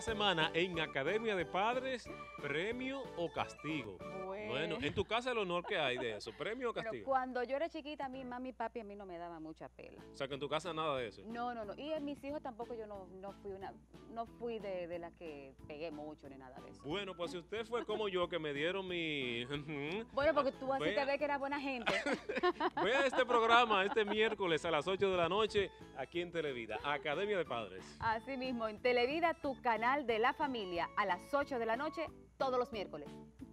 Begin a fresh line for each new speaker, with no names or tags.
semana en Academia de Padres, premio o castigo. Bueno, en tu casa el honor que hay de eso, premio o
Bueno,
castigo.
cuando yo era chiquita, mi mami y papi a mí no me daban mucha pela.
O sea, que en tu casa nada de eso.
No, no, no. Y en mis hijos tampoco yo no fui de las que pegué mucho ni nada de eso.
Bueno, pues si usted fue como yo, que me dieron mi...
Bueno, porque tú así te
Vea.
ves que eras buena gente.
Vea este programa este miércoles a las 8 de la noche aquí en Televida, Academia de Padres.
Así mismo, en Televida, tu canal de la familia, a las 8 de la noche, todos los miércoles.